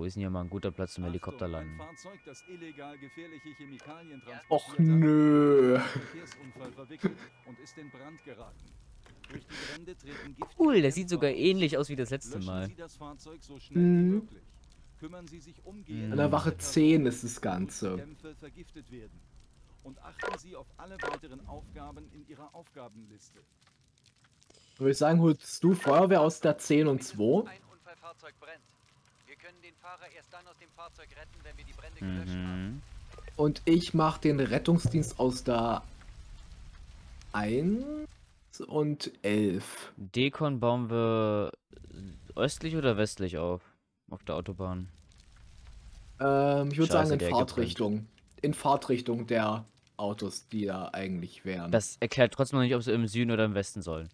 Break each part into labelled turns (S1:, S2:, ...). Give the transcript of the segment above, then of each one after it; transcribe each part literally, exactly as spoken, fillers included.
S1: ist denn hier mal ein guter Platz zum Helikopter landen?
S2: Fahrzeug, das illegal gefährliche Chemikalien
S3: Och nö.
S2: Verkehrsunfall verwickelt und ist in Brand geraten. Durch die Brände treten giftige
S1: Cool, der sieht
S2: Dämpfer
S1: sogar
S2: aus.
S1: ähnlich aus wie das letzte
S2: Löschen
S1: Mal.
S2: Sie das Fahrzeug so schnell
S3: Mhm.
S2: wie möglich. Kümmern Sie sich umgehend
S3: An der
S2: um
S3: Wache
S2: die
S3: zehn
S2: Personen,
S3: ist das Ganze.
S2: die Dämpfe vergiftet werden. Und achten Sie auf alle weiteren Aufgaben in Ihrer Aufgabenliste.
S3: Würde ich sagen, holst du Feuerwehr aus der zehn und zwei?
S4: Ein Unfallfahrzeug brennt. Wir können den Fahrer erst dann aus dem Fahrzeug retten, wenn wir die Brände gelöscht haben.
S1: Mhm.
S3: Und ich mache den Rettungsdienst aus der eins und elf.
S1: Dekon bauen wir östlich oder westlich auf? Auf der Autobahn.
S3: Ähm, ich würde
S1: Scheiße,
S3: sagen in
S1: der
S3: Fahrtrichtung. In Fahrtrichtung der Autos, die da eigentlich wären.
S1: Das erklärt trotzdem noch nicht, ob sie im Süden oder im Westen sollen.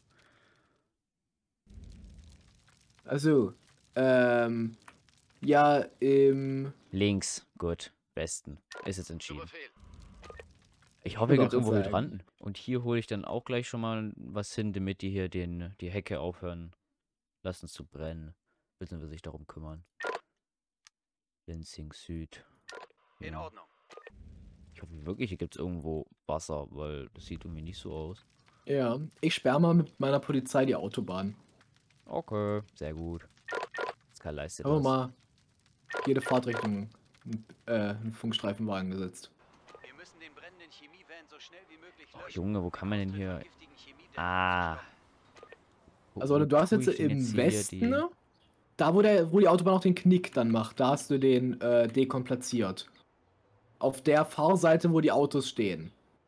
S3: Also, ähm, ja, im...
S1: Links, gut. Westen. Ist jetzt
S4: Zu
S1: entschieden.
S4: Befehl.
S1: Ich hoffe, hier gibt es
S3: Wollte
S1: irgendwo
S3: gerade sagen.
S1: Hydranten. Und hier hole ich dann auch gleich schon mal was hin, damit die hier den, die Hecke aufhören lassen zu brennen. Beziehungsweise sich darum kümmern. Lenzing Süd.
S4: In
S1: Ja.
S4: Ordnung.
S1: Ich hoffe wirklich, hier gibt es irgendwo Wasser, weil das sieht irgendwie nicht so aus.
S3: Ja, ich sperre mal mit meiner Polizei die Autobahn.
S1: Okay, sehr gut. Skal leistet
S3: Haben wir
S1: das.
S3: mal jede Fahrtrichtung äh, einen Funkstreifenwagen gesetzt.
S4: Wir müssen den brennenden Chemievan so schnell wie möglich
S1: Oh,
S4: löschen.
S1: Junge, wo kann man denn
S4: um
S1: hier...
S4: den giftigen Chemiedämpfer
S1: Ah.
S4: zu stoppen.
S1: Wo-
S3: Also
S1: wo
S3: du hast
S1: tue
S3: jetzt
S1: ich denn
S3: im
S1: hier
S3: Westen,
S1: die-
S3: ne? Da wo, der, wo die Autobahn auch den Knick dann macht, da hast du den äh, Dekon platziert. Auf der Fahrseite, wo die Autos stehen.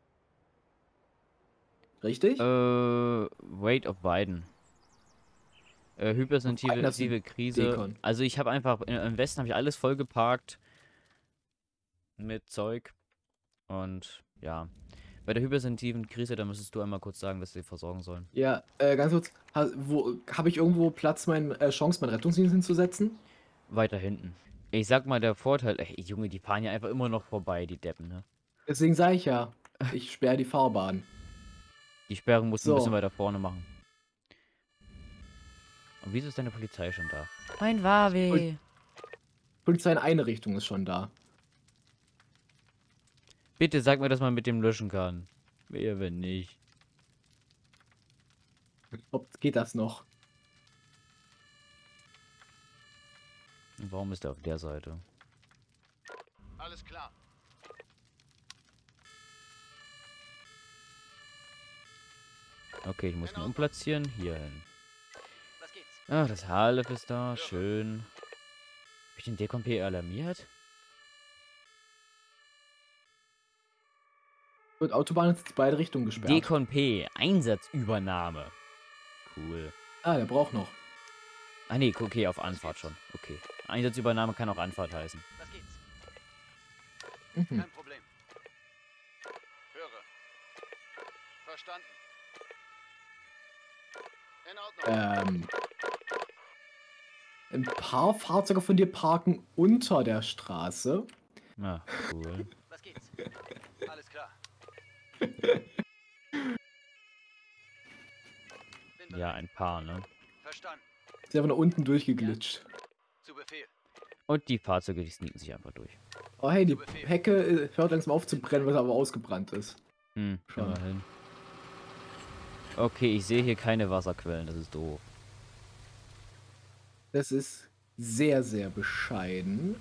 S3: Richtig?
S1: Äh, Wait of Biden. Äh,
S3: Biden,
S1: hypersensitive
S3: das sind
S1: Krise.
S3: Dekon.
S1: Also ich habe einfach, in- im Westen habe ich alles vollgeparkt mit Zeug. Und ja, bei der hypersensitiven Krise, da müsstest du einmal kurz sagen, was sie versorgen sollen.
S3: Ja, äh, ganz kurz. Ha, wo habe ich irgendwo Platz, mein, äh, Chance, meinen Rettungsdienst hinzusetzen?
S1: Weiter hinten. Ich sag mal, der Vorteil, ey, Junge, die fahren ja einfach immer noch vorbei, die Deppen, ne?
S3: Deswegen sage ich ja, ich sperre die Fahrbahn.
S1: Die Sperrung musst du ein
S3: So.
S1: bisschen weiter vorne machen. Und wieso ist deine Polizei schon da? Mein Wawe.
S3: Polizei in eine Richtung ist schon da.
S1: Bitte sag mir, dass man mit dem löschen kann. Wer, wenn nicht.
S3: Ob geht das noch?
S1: Und warum ist er auf der Seite?
S4: Alles klar.
S1: Okay, ich muss ihn umplatzieren. Hier hin.
S4: Was geht's?
S1: Ah, das Haarliff ist da. Schön. Hab ich den Dekomp alarmiert?
S3: Wird Autobahn ist in beide Richtungen gesperrt.
S1: Dekomp, Einsatzübernahme. Cool.
S3: Ah, der braucht noch.
S1: Ah nee, okay, auf Anfahrt schon. Okay. Einsatzübernahme kann auch Anfahrt heißen.
S4: Was geht's?
S3: Mhm.
S4: Kein Problem. Höre. Verstanden. In Ordnung.
S3: Ähm. Ein paar Fahrzeuge von dir parken unter der Straße.
S1: Ah, cool.
S4: Was geht's? Alles klar. Bin bereit.
S1: Ja, ein paar, ne?
S4: Verstanden.
S3: Ist einfach nach unten durchgeglitscht.
S4: Zu Befehl.
S1: Und die Fahrzeuge, die sneaken sich einfach durch.
S3: Oh hey, die Hecke äh, hört langsam auf zu brennen, was aber ausgebrannt ist.
S1: Hm,
S3: Schon.
S1: immerhin. Okay, ich sehe hier keine Wasserquellen, das ist doof.
S3: Das ist sehr, sehr bescheiden.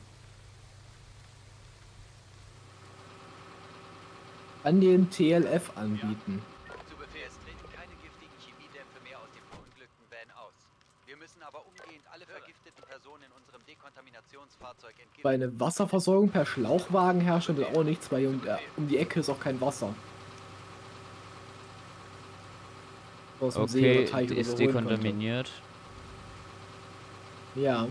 S3: An den T L F anbieten.
S4: Zu Befehl. Es treten keine giftigen Chemiedämpfe mehr aus dem verunglückten Van aus. Wir müssen aber umgehend alle vergifteten Personen in unserem Dekontaminationsfahrzeug entgiften.
S3: Weil eine Wasserversorgung per Schlauchwagen herrschen will auch nichts, weil um, äh, um die Ecke ist auch kein Wasser. Aus dem See
S1: Okay,
S3: oder Teich oder
S1: ist
S3: so holen konnte.
S1: dekontaminiert.
S3: Ja,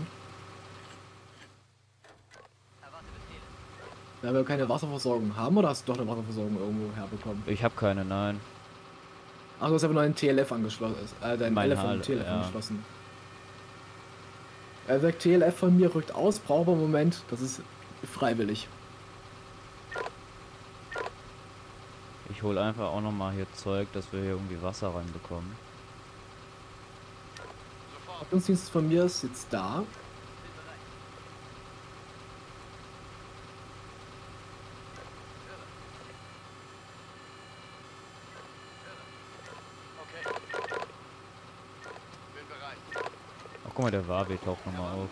S4: Erwarte Befehle.
S3: da wir keine Wasserversorgung haben, oder hast du doch eine Wasserversorgung irgendwo herbekommen?
S1: Ich habe keine, nein.
S3: Ach, du hast einfach nur einen T L F angeschlossen. Äh, dein
S1: Mein
S3: L F an
S1: Hal,
S3: den T L F
S1: ja.
S3: angeschlossen. Er sagt, T L F von mir rückt aus, braucht aber einen Moment, das ist freiwillig.
S1: Ich hole einfach auch noch mal hier Zeug, dass wir hier irgendwie Wasser reinbekommen.
S4: Sofort.
S3: Rettungsdienst von mir ist jetzt da.
S4: Bin bereit.
S1: guck mal, der Warbe taucht nochmal auf.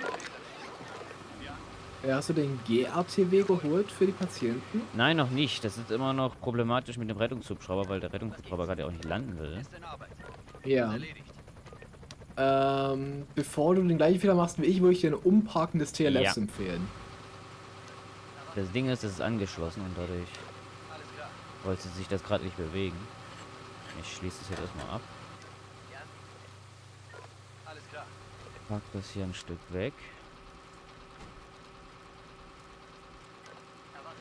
S3: Ja, hast du den G R T W geholt für die Patienten?
S1: Nein, noch nicht. Das ist immer noch problematisch mit dem Rettungshubschrauber, weil der Rettungshubschrauber gerade auch nicht landen will.
S4: Ist in Arbeit.
S3: Ja.
S4: Erledigt.
S3: Ähm, bevor du den gleichen Fehler machst wie ich, würde ich dir ein Umparken des T L Fs
S1: Ja.
S3: empfehlen.
S1: Das Ding ist, es ist angeschlossen und dadurch
S4: Alles klar.
S1: wollte sich das gerade nicht bewegen. Ich schließe es jetzt erstmal ab.
S4: Ja. Alles klar.
S1: Pack das hier ein Stück weg.
S4: Erwarte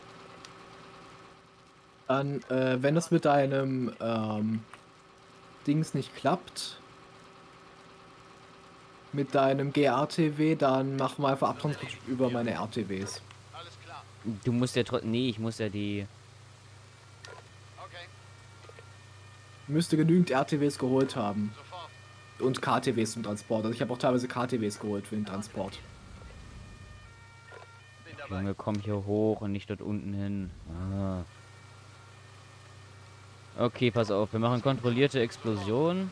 S4: Befehl.
S3: Dann, äh, wenn das mit deinem, ähm, Dings nicht klappt, mit deinem G R T W, dann machen wir einfach Abtransport über meine R T Ws.
S4: Alles klar.
S1: Du musst ja trotzdem. Nee, ich muss ja die.
S4: Okay.
S3: Müsste genügend R T Ws geholt haben.
S4: Sofort.
S3: Und K T Ws zum Transport. Also ich habe auch teilweise K T Ws geholt für den Transport.
S4: Bin dabei.
S1: Junge, komm hier hoch und nicht dort unten hin. Ah. Okay, pass auf. Wir machen kontrollierte Explosion.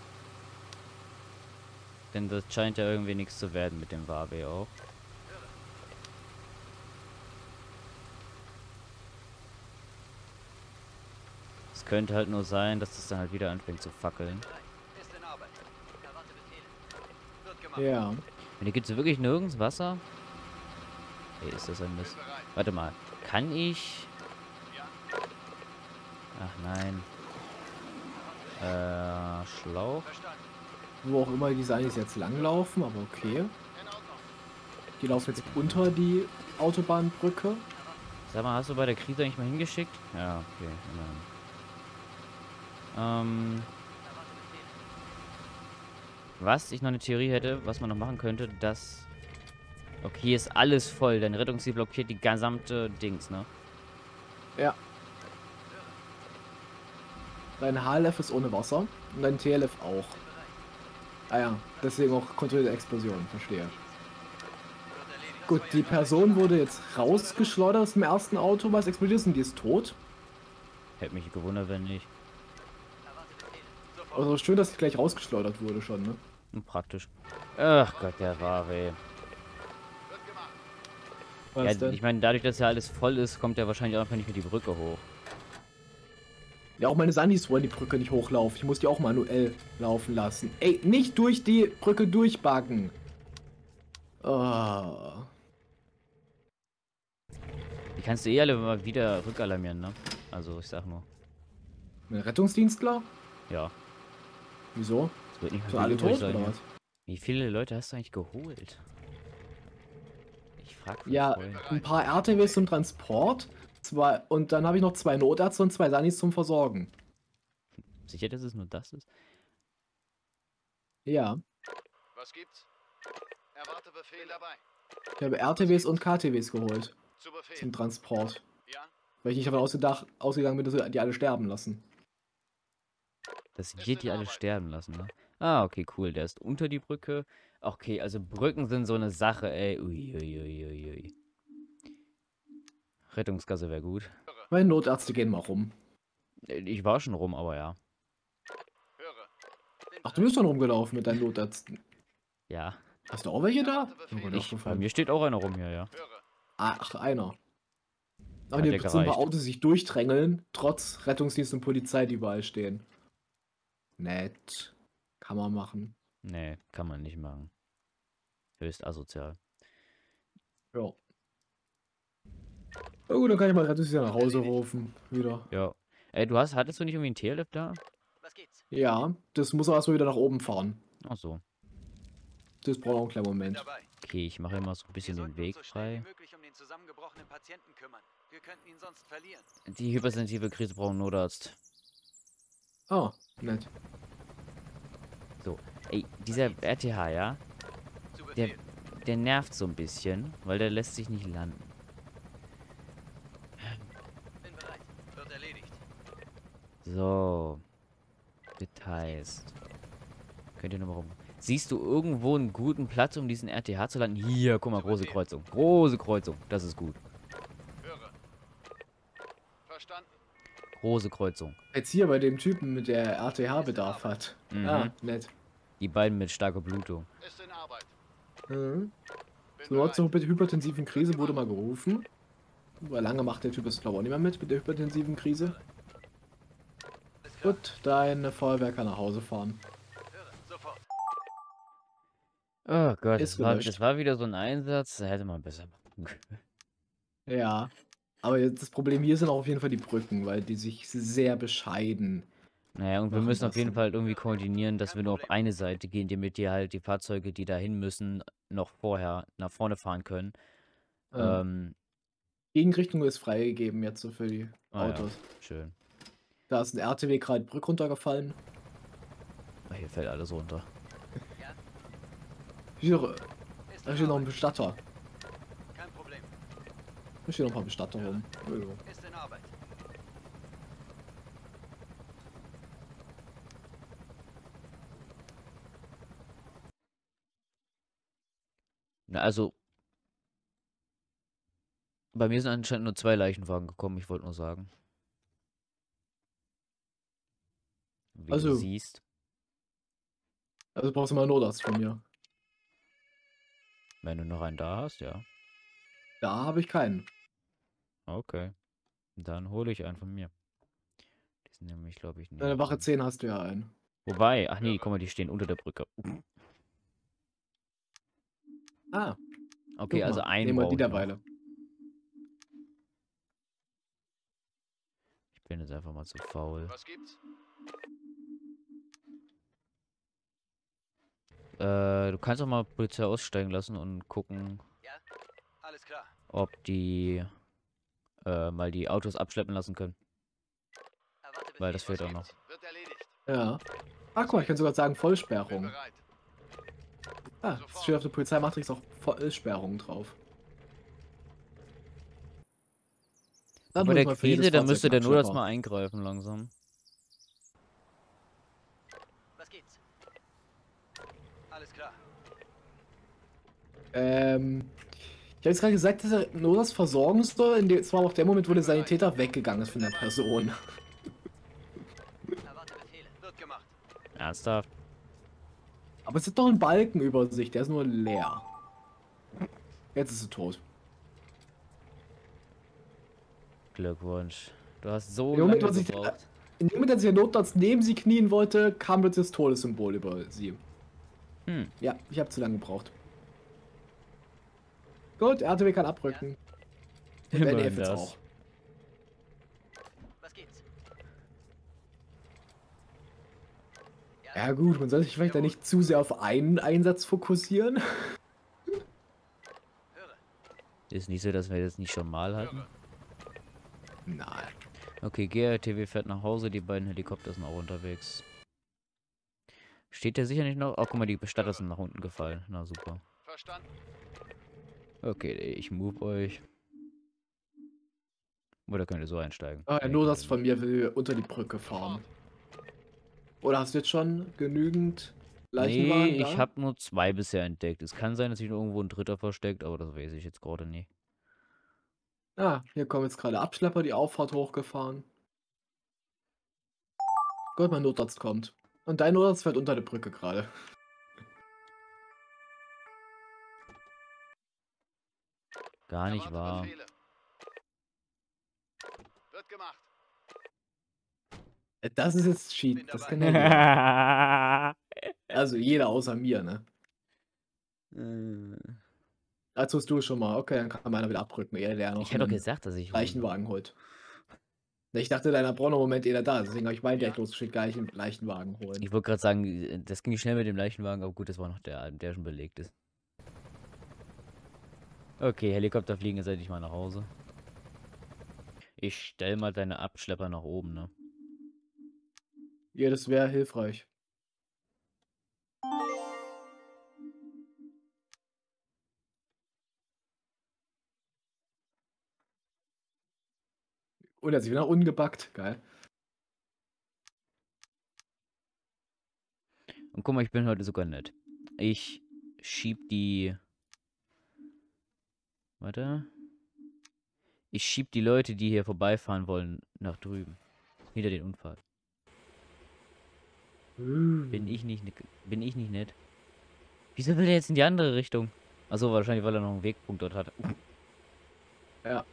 S1: Denn das scheint ja irgendwie nichts zu werden mit dem Warbe auch. Es könnte halt nur sein, dass das dann halt wieder anfängt zu fackeln.
S4: Ist in Arbeit. Erwarte Befehle. Wird gemacht.
S3: Ja.
S1: Und hier gibt es wirklich nirgends Wasser? Hey, ist das ein Mist?
S4: Bin bereit.
S1: Warte mal. Kann ich...
S4: Ja.
S1: Ach nein. Äh, Schlauch.
S4: Verstanden.
S3: Wo auch immer die Seinis jetzt langlaufen, aber okay.
S4: In Ordnung.
S3: Die laufen jetzt unter die Autobahnbrücke.
S1: Sag mal, hast du bei der Krise eigentlich mal hingeschickt? Ja, okay. Immerhin. Ähm,
S4: Erwarte Befehle.
S1: was ich noch eine Theorie hätte, was man noch machen könnte, dass... Okay, hier ist alles voll. Dein Rettungsziel blockiert die gesamte Dings, ne?
S3: Ja. Dein H L F ist ohne Wasser und dein T L F auch. Ah ja, deswegen auch kontrollierte Explosion, verstehe.
S4: Wird erledigt.
S3: Gut, die Person wurde jetzt rausgeschleudert aus dem ersten Auto, was explodiert ist und die ist tot.
S1: Hätte mich gewundert, wenn nicht.
S4: Erwarte Befehle. Sofort.
S3: Also schön, dass sie gleich rausgeschleudert wurde schon, ne?
S1: Hm, praktisch. Ach Gott, der war weh.
S4: Wird gemacht.
S3: Was
S1: Ja,
S3: denn?
S1: ich meine, dadurch, dass ja alles voll ist, kommt er wahrscheinlich auch einfach nicht mehr die Brücke hoch.
S3: Ja, auch meine Sandys wollen die Brücke nicht hochlaufen. Ich muss die auch manuell laufen lassen. Ey, nicht durch die Brücke durchbuggen. Oh.
S1: Die kannst du eh alle mal wieder rückalarmieren, ne? Also, ich sag nur.
S3: Mein Rettungsdienstler?
S1: Ja,
S3: Wieso?
S1: es wird nicht mehr
S3: Sind alle
S1: übrig
S3: tot
S1: sein,
S3: oder
S1: ja.
S3: was?
S1: Wie viele Leute hast du eigentlich geholt? Ich frag für
S3: Ja,
S1: Freund.
S3: ein paar R T Ws zum Transport. Zwei, und dann habe ich noch zwei Notärzte und zwei Sandys zum Versorgen.
S1: Sicher, dass es nur das ist?
S3: Ja.
S4: Was gibt's? Erwarte Befehl dabei.
S3: Ich habe R T Ws und K T Ws geholt
S4: Zu Befehl.
S3: zum Transport.
S4: Ja.
S3: Weil ich nicht davon ausgedacht, ausgegangen bin, dass wir die alle sterben lassen.
S1: Dass
S4: Ist
S1: wir
S4: in
S1: die alle
S4: Arbeit.
S1: sterben lassen, ne? Ah, okay, cool. Der ist unter die Brücke. Okay, also Brücken sind so eine Sache, ey. Uiuiuiui. Rettungsgasse wäre gut.
S3: Meine Notärzte gehen mal rum.
S1: Äh, Ich war schon rum, aber ja.
S4: Höre. Bin
S3: Ach, du bist schon rumgelaufen mit deinen Notärzten.
S1: Ja.
S3: Hast du auch welche da?
S4: Erwarte
S3: Oh
S4: Befehl.
S3: Gott,
S1: Ich, bei
S3: aufgefallen.
S1: mir steht auch einer rum hier, ja.
S4: Höre.
S3: Ach, einer. Aber
S1: Hat
S3: hier
S1: ja
S3: sind ein paar
S1: gereicht.
S3: Autos, die sich durchdrängeln, trotz Rettungsdienst und Polizei, die überall stehen. Nett. Kann man machen.
S1: Nee, kann man nicht machen. Höchst asozial.
S3: Ja. Na gut, dann kann ich mal Rettungsdienst nach Hause rufen. Wieder.
S1: Ja. Ey, du hast, hattest du nicht irgendwie einen T L F da?
S4: Was geht's?
S3: Ja, das muss aber erstmal wieder nach oben fahren.
S1: Ach so.
S3: Das braucht auch einen kleinen
S4: Bin
S3: Moment.
S4: dabei.
S1: Okay, ich mache immer so ein
S4: Wir
S1: bisschen
S4: sollten
S1: den Weg
S4: uns so schnell
S1: frei.
S4: wie möglich um den zusammengebrochenen Patienten kümmern. Wir könnten ihn sonst verlieren.
S1: Die hypersensitive Krise braucht einen Notarzt.
S3: Ah, nett.
S1: So. Ey, dieser R T H, ja?
S4: Zu
S1: Der,
S4: Befehl.
S1: der nervt so ein bisschen, weil der lässt sich nicht landen.
S4: Bin bereit. Wird erledigt.
S1: So. Details. Könnt ihr nochmal rum. Siehst du irgendwo einen guten Platz, um diesen R T H zu landen? Hier, guck mal, große Kreuzung. Große Kreuzung. Das ist gut.
S4: Höre. Verstanden.
S1: Große Kreuzung.
S3: Jetzt hier bei dem Typen, mit der R T H-Bedarf hat.
S1: Mhm.
S3: Ah, nett.
S1: Die beiden mit starker Blutung.
S5: Ist in Arbeit.
S3: Mhm.
S5: Bin
S3: So, zur
S5: bereit.
S3: hypertensiven Krise wurde mal gerufen. Weil lange macht der Typ es glaube ich auch nicht mehr mit, mit der hypertensiven Krise.
S4: Alles klar.
S3: Gut, deine Feuerwehr kann nach Hause fahren.
S4: Höre, sofort.
S1: Oh Gott,
S3: Ist
S1: das war,
S3: gelöscht.
S1: das war wieder so ein Einsatz, da hätte man besser machen können.
S3: Ja. Aber jetzt das Problem hier sind auch auf jeden Fall die Brücken, weil die sich sehr bescheiden.
S1: Naja, und wir
S3: Machen
S1: müssen auf jeden
S3: lassen.
S1: Fall irgendwie koordinieren, dass
S4: Kein
S1: wir nur auf
S4: Problem.
S1: eine Seite gehen, damit die halt die Fahrzeuge, die dahin müssen, noch vorher nach vorne fahren können.
S3: Ja.
S1: Ähm,
S3: Gegenrichtung ist freigegeben jetzt so für die
S1: ah ja,
S3: Autos.
S1: schön.
S3: Da ist ein R T W gerade die Brücke runtergefallen.
S1: Ah, hier fällt alles runter.
S3: Hier,
S4: Ist
S3: da
S4: in
S3: steht noch ein
S4: Arbeit.
S3: Bestatter.
S4: Kein Problem.
S3: Da stehen noch ein paar Bestatter rum. Ja.
S4: Ist in Arbeit.
S1: Na, also, bei mir sind anscheinend nur zwei Leichenwagen gekommen, ich wollte nur sagen. Wie du
S3: Also-
S1: siehst.
S3: Also brauchst du mal einen Notarzt von mir.
S1: Wenn du noch einen da hast, ja.
S3: Da habe ich keinen.
S1: Okay. Dann hole ich einen von mir. Die sind nämlich, glaube ich, nicht.
S3: Deine Wache zehn hast du ja einen.
S1: Wobei, ach nee, guck mal, die stehen unter der Brücke.
S3: Ah,
S1: Okay,
S3: guck
S1: also
S3: mal.
S1: einen
S3: Nehmen wir
S1: brauche
S3: die
S1: ich noch.
S3: derweile.
S1: Ich bin jetzt einfach mal zu faul.
S5: Was gibt's?
S1: Äh, du kannst auch mal Polizei aussteigen lassen und gucken,
S4: Ja? Alles klar.
S1: ob die äh, mal die Autos abschleppen lassen können.
S4: Erwarte
S1: Weil das
S4: Befehl.
S1: fehlt auch
S5: Was
S1: noch.
S5: gibt's? Wird erledigt.
S3: Ja. Ah, guck mal, ich kann sogar sagen
S5: Bin
S3: Vollsperrung.
S5: bereit.
S3: Ah, es steht auf der Polizeimatrix auch Vollsperrung drauf. Dann
S1: Bei
S3: hol ich
S1: der
S3: mal für jedes
S1: Krise, da
S3: Fahrzeug
S1: müsste
S3: einen
S1: der Notarzt
S3: Abschlepper.
S1: mal eingreifen langsam.
S4: Was geht's? Alles klar.
S3: Ähm, ich habe jetzt gerade gesagt, dass er Notarzt versorgen soll. In dem, es war auch der Moment, wo der Sanitäter weggegangen ist von der Person.
S4: Erwarte Befehle. Wird gemacht.
S1: Ernsthaft?
S3: Aber es ist doch ein Balken über sich, der ist nur leer. Jetzt ist er tot.
S1: Glückwunsch. Du hast so
S3: Im Moment,
S1: lange
S3: was ich-
S1: gebraucht.
S3: In dem Moment, als der Notarzt neben sie knien wollte, kam plötzlich das Todessymbol über sie.
S1: Hm.
S3: Ja, ich habe zu lange gebraucht. Gut, R T W kann abrücken. Und N
S1: Immerhin
S3: F jetzt
S1: das.
S3: auch.
S4: Was geht's?
S3: Ja gut, man sollte sich vielleicht da nicht zu sehr auf einen Einsatz fokussieren.
S4: Höre.
S1: Ist nicht so, dass wir das nicht schon mal hatten.
S5: Höre.
S3: Nein.
S1: Okay, G R T W fährt nach Hause, die beiden Helikopter sind auch unterwegs. Steht der sicher nicht noch? Oh, guck mal, die Bestatter sind nach unten gefallen. Na super.
S5: Verstanden.
S1: Okay, ich move euch. Oder könnt ihr so einsteigen?
S3: Ah, der
S1: Nee,
S3: Notarzt
S1: könnt
S3: von mir will unter die Brücke fahren. Oder hast du jetzt schon genügend
S1: ihr
S3: Leichenwagen
S1: nicht. Nee,
S3: da?
S1: ich habe nur zwei bisher entdeckt. Es kann sein, dass sich noch irgendwo ein dritter versteckt, aber das weiß ich jetzt gerade nicht.
S3: Ah, hier kommen jetzt gerade Abschlepper die Auffahrt hochgefahren. Gut, mein Notarzt kommt. Und dein Notarzt fährt unter der Brücke gerade.
S1: Gar nicht
S5: Erwarte
S1: wahr.
S5: Befehle. Wird gemacht.
S3: Äh, Das ist jetzt
S4: Bin
S3: Cheat, das
S4: dabei.
S3: kann ja jeder. Also jeder außer mir, ne?
S1: Äh,
S3: Als tust du schon mal. Okay, dann kann meiner wieder abrücken, ehe der noch
S1: ich hätte doch
S3: einen
S1: gesagt, dass ich.
S3: Leichenwagen holt. Ne, Ich dachte, deiner braucht noch einen Moment, ehe der da ist. Deswegen habe ich meinen direkt losgeschickt, gleich einen Leichenwagen holen.
S1: Ich wollte gerade sagen, das ging schnell mit dem Leichenwagen, aber gut, das war noch der, der schon belegt ist. Okay, Helikopter fliegen jetzt endlich mal nach Hause. Ich stell mal deine Abschlepper nach oben, ne?
S3: Ja, das wäre hilfreich. Und er hat sich wieder ungebackt. Geil.
S1: Und guck mal, ich bin heute sogar nett. Ich schieb die. Warte. Ich schieb die Leute, die hier vorbeifahren wollen, nach drüben. Hinter den Unfall. Bin ich nicht, bin ich nicht nett. Wieso will der jetzt in die andere Richtung? Achso, wahrscheinlich, weil er noch einen Wegpunkt dort hat.
S3: Ja.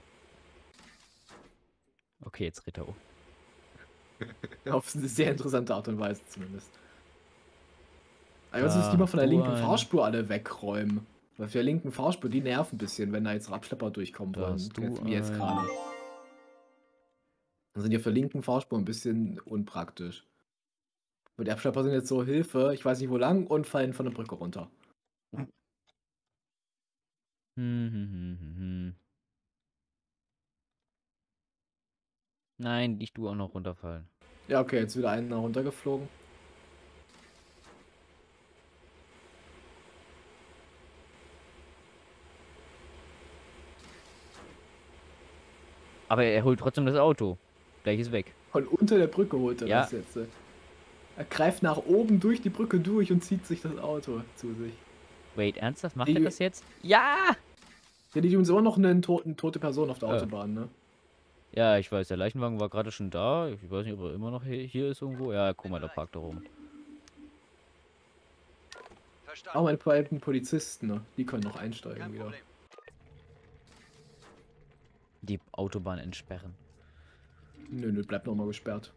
S1: Okay, jetzt dreht er um.
S3: Auf eine sehr interessante Art und Weise zumindest. Aber ich muss
S1: Ah,
S3: lieber von der
S1: du
S3: linken
S1: ein-
S3: Fahrspur alle wegräumen. Weil für der linken Fahrspur, die nerven ein bisschen, wenn da jetzt Abschlepper durchkommen
S1: Da
S3: wollen.
S1: hast du
S3: Wie jetzt
S1: ein-
S3: gerade. Dann sind ja für linken Fahrspur ein bisschen unpraktisch. Und die Abschlepper sind jetzt so Hilfe, ich weiß nicht wo lang, und fallen von der Brücke runter.
S1: Hm, hm, hm, hm, hm. Nein, nicht du auch noch runterfallen.
S3: Ja, okay, jetzt wieder einer runtergeflogen.
S1: Aber er holt trotzdem das Auto. Gleich ist weg.
S3: Von unter der Brücke holt er
S1: Ja.
S3: das jetzt. äh. Er greift nach oben durch die Brücke durch und zieht sich das Auto zu sich.
S1: Wait, ernsthaft? Macht
S3: Die-
S1: er das jetzt? Ja!
S3: Ja, die tun immer noch eine toten, tote Person auf der
S1: Ja.
S3: Autobahn, ne?
S1: Ja, ich weiß, der Leichenwagen war gerade schon da. Ich weiß nicht, ob er immer noch hier, hier ist irgendwo. Ja, guck mal, da parkt er rum.
S4: Verstanden.
S3: Auch meine beiden Polizisten, ne? Die können noch einsteigen
S4: Kein
S3: wieder.
S4: Problem.
S1: Die Autobahn entsperren.
S3: Nö, nö, bleibt noch mal gesperrt.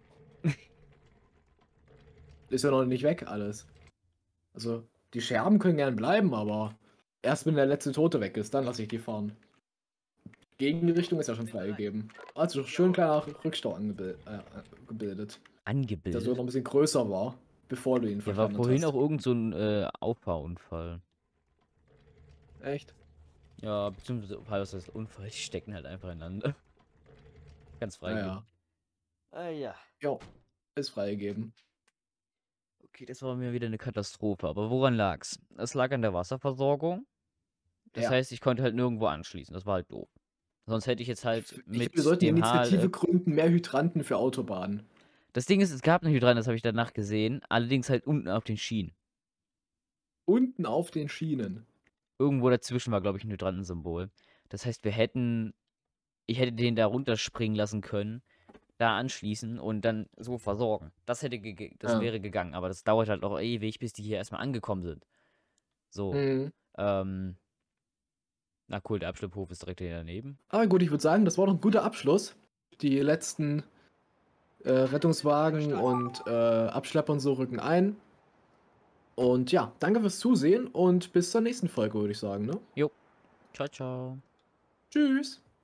S3: Ist ja noch nicht weg alles. Also, die Scherben können gern bleiben, aber erst wenn der letzte Tote weg ist, dann lasse ich die fahren. Gegenrichtung ist ja schon freigegeben. Also schön kleiner Rückstau angebildet, äh, gebildet. Der sogar
S1: Angebildet.
S3: noch ein bisschen größer war, bevor du ihn
S1: Hier war
S3: verstanden
S1: vorhin
S3: hast.
S1: auch irgend so ein äh, Auffahrunfall.
S3: Echt?
S1: Ja, beziehungsweise was heißt Unfall? Die stecken halt einfach ineinander. Ganz frei.
S3: Naja.
S1: Ah ja.
S3: Jo, ist freigegeben.
S1: Okay, das war mir wieder eine Katastrophe. Aber woran lag's? Es lag an der Wasserversorgung. Das
S3: Ja.
S1: heißt, ich konnte halt nirgendwo anschließen. Das war halt doof. Sonst hätte ich jetzt halt
S3: Ich,
S1: mit
S3: wir sollten die
S1: dem
S3: Initiative
S1: H L F.
S3: gründen, mehr Hydranten für Autobahnen.
S1: Das Ding ist, es gab eine Hydrant, das habe ich danach gesehen. Allerdings halt unten auf den Schienen.
S3: Unten auf den Schienen.
S1: Irgendwo dazwischen war, glaube ich, ein Hydrantensymbol. Das heißt, wir hätten. Ich hätte den da runterspringen lassen können, da anschließen und dann so versorgen. Das hätte ge das
S3: Ja.
S1: wäre gegangen, aber das dauert halt auch ewig, bis die hier erstmal angekommen sind. So.
S3: Mhm.
S1: Ähm. Na cool, der Abschlepphof ist direkt hier daneben.
S3: Aber gut, ich würde sagen, das war doch ein guter Abschluss. Die letzten äh, Rettungswagen und äh, Abschlepper und so rücken ein. Und ja, danke fürs Zusehen und bis zur nächsten Folge, würde ich sagen. Ne?
S1: Ciao, ciao.
S3: Tschüss.